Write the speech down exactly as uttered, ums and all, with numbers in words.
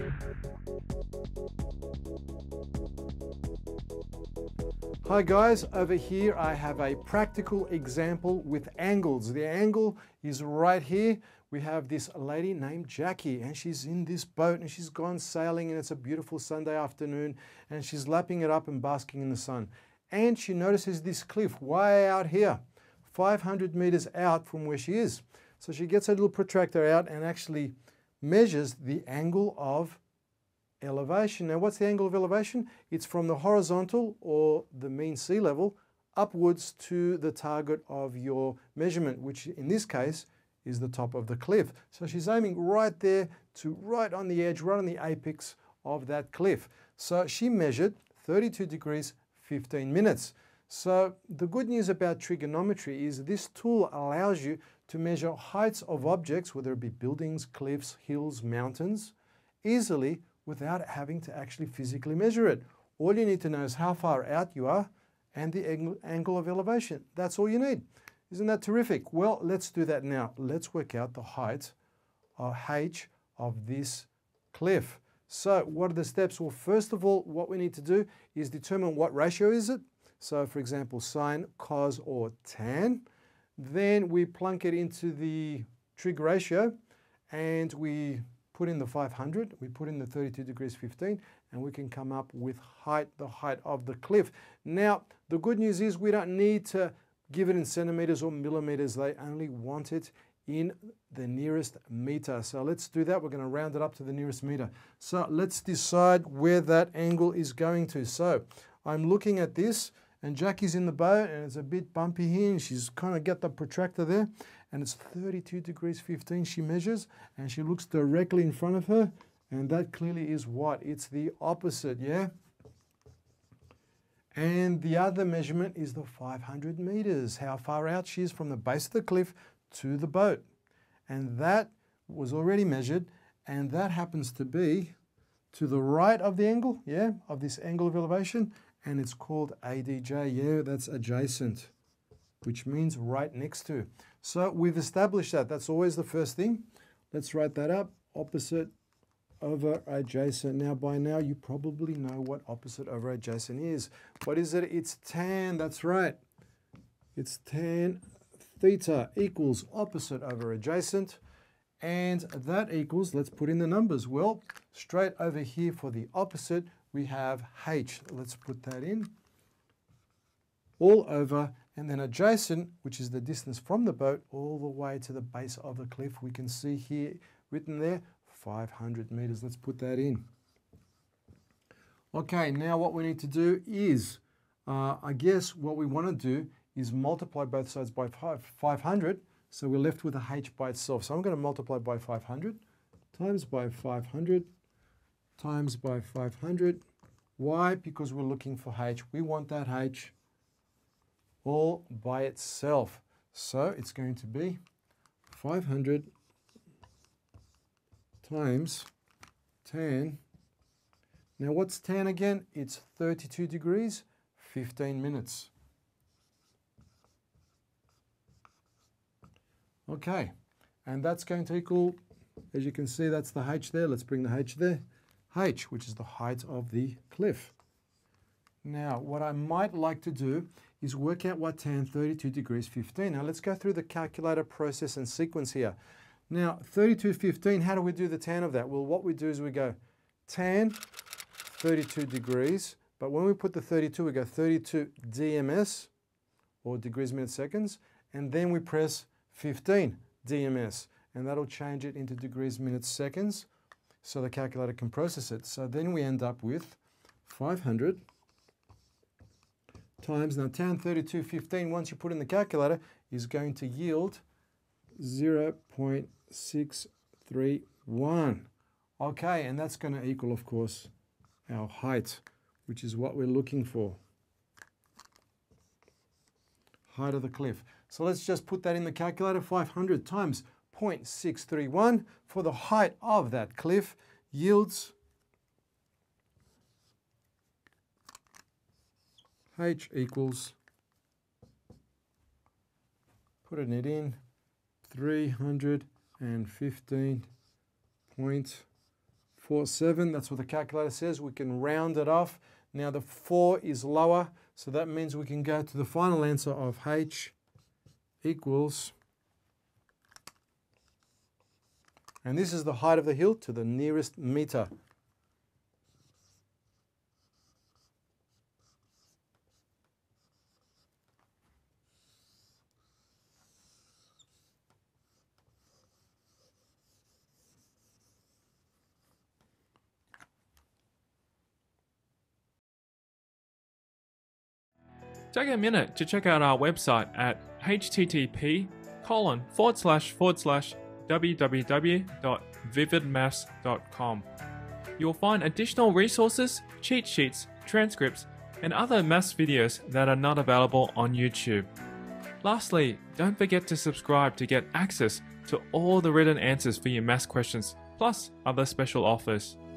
Hi guys, over here I have a practical example with angles. The angle is right here. We have this lady named Jackie, and she's in this boat and she's gone sailing, and it's a beautiful Sunday afternoon, and she's lapping it up and basking in the sun. And she notices this cliff way out here, five hundred meters out from where she is. So she gets her little protractor out and actually measures the angle of elevation. Now, what's the angle of elevation? It's from the horizontal, or the mean sea level, upwards to the target of your measurement, which in this case is the top of the cliff. So she's aiming right there to right on the edge, right on the apex of that cliff. So she measured thirty-two degrees, fifteen minutes. So the good news about trigonometry is this tool allows you to measure heights of objects, whether it be buildings, cliffs, hills, mountains, easily without having to actually physically measure it. All you need to know is how far out you are and the angle of elevation. That's all you need. Isn't that terrific? Well, let's do that now. Let's work out the height of h of this cliff. So what are the steps? Well, first of all, what we need to do is determine what ratio is it. So for example, sine, cos, or tan. Then we plunk it into the trig ratio, and we put in the five hundred, we put in the thirty-two degrees fifteen, and we can come up with height, the height of the cliff. Now, the good news is we don't need to give it in centimeters or millimeters. They only want it in the nearest meter. So let's do that. We're going to round it up to the nearest meter. So let's decide where that angle is going to. So I'm looking at this, and Jackie's in the boat, and it's a bit bumpy here, and she's kind of got the protractor there, and it's thirty-two degrees fifteen she measures, and she looks directly in front of her, and that clearly is what? It's the opposite, yeah? And the other measurement is the five hundred meters, how far out she is from the base of the cliff to the boat. And that was already measured, and that happens to be to the right of the angle, yeah, of this angle of elevation, and it's called A D J, yeah, that's adjacent, which means right next to. So we've established that. That's always the first thing. Let's write that up, opposite over adjacent. Now, by now, you probably know what opposite over adjacent is. What is it? It's tan, that's right. It's tan theta equals opposite over adjacent, and that equals, let's put in the numbers. Well, straight over here for the opposite, we have h. Let's put that in. All over, and then adjacent, which is the distance from the boat all the way to the base of the cliff. We can see here written there, five hundred meters. Let's put that in. Okay, now what we need to do is, uh, I guess what we want to do is multiply both sides by five hundred. So we're left with a h by itself. So I'm going to multiply by five hundred times by five hundred times by five hundred. Why? Because we're looking for h. We want that h all by itself. So it's going to be five hundred times tan. Now what's tan again? It's thirty-two degrees, fifteen minutes. Okay, and that's going to equal, as you can see, that's the h there. Let's bring the h there. H, which is the height of the cliff. Now, what I might like to do is work out what tan thirty-two degrees fifteen. Now, let's go through the calculator process and sequence here. Now, thirty-two fifteen, how do we do the tan of that? Well, what we do is we go tan thirty-two degrees, but when we put the thirty-two, we go thirty-two D M S, or degrees, minutes, seconds, and then we press fifteen D M S, and that'll change it into degrees, minutes, seconds, so the calculator can process it. So then we end up with five hundred times, now tan thirty-two fifteen, once you put in the calculator, is going to yield zero point six three one. Okay, and that's going to equal, of course, our height, which is what we're looking for. Height of the cliff. So let's just put that in the calculator. five hundred times zero point six three one for the height of that cliff yields h equals, putting it in, three hundred fifteen point four, seven. That's what the calculator says. We can round it off. Now the four is lower, so that means we can go to the final answer of h equals, and this is the height of the hill to the nearest meter. Take a minute to check out our website at http colon forward slash forward slash www dot vividmaths dot com. You'll find additional resources, cheat sheets, transcripts, and other maths videos that are not available on YouTube. Lastly, don't forget to subscribe to get access to all the written answers for your maths questions, plus other special offers.